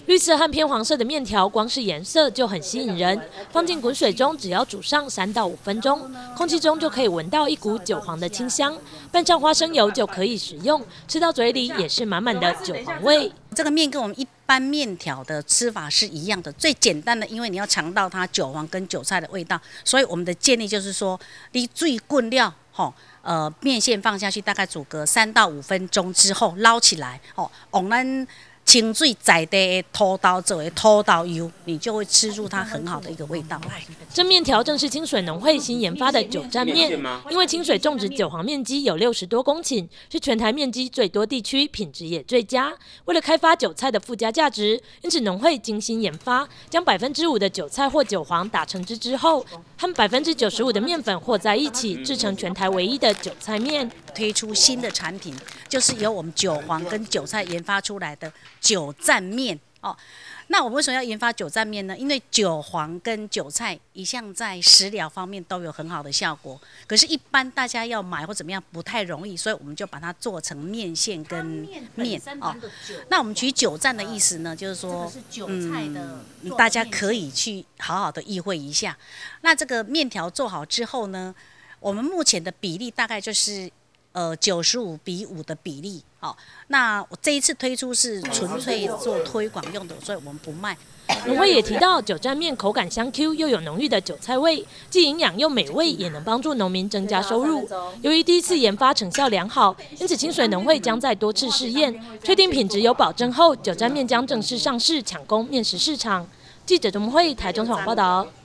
绿色和偏黄色的面条，光是颜色就很吸引人。放进滚水中，只要煮上3到5分钟，空气中就可以闻到一股韭黄的清香。拌上花生油就可以食用，吃到嘴里也是满满的韭黄味。 这个面跟我们一般面条的吃法是一样的，最简单的，因为你要尝到它韭黄跟韭菜的味道，所以我们的建议就是说，你最滚料面线放下去，大概煮个3到5分钟之后捞起来，往咱清水在地的土豆做的土豆油，你就会吃出它很好的一个味道来。 这面条正是清水农会新研发的韭蘸面，因为清水种植韭黄面积有60多公顷，是全台面积最多地区，品质也最佳。为了开发韭菜的附加价值，因此农会精心研发，将5%的韭菜或韭黄打成汁之后，和95%的面粉和在一起，制成全台唯一的韭菜面。 推出新的产品，就是由我们韭黄跟韭菜研发出来的韭蘸面哦。那我们为什么要研发韭蘸面呢？因为韭黄跟韭菜一向在食疗方面都有很好的效果，可是，一般大家要买或怎么样不太容易，所以我们就把它做成面线跟面哦。那我们取韭蘸的意思呢，就是说，大家可以去好好的意会一下。那这个面条做好之后呢，我们目前的比例大概就是95:5的比例，那我这一次推出是纯粹做推广用的，所以我们不卖。 农会也提到，韭蘸面口感香 Q， 又有浓郁的韭菜味，既营养又美味，也能帮助农民增加收入。由于第一次研发成效良好，因此清水农会将再多次试验，确定品质有保证后，韭蘸面将正式上市，抢攻面食市场。记者钟慧台中采访报道。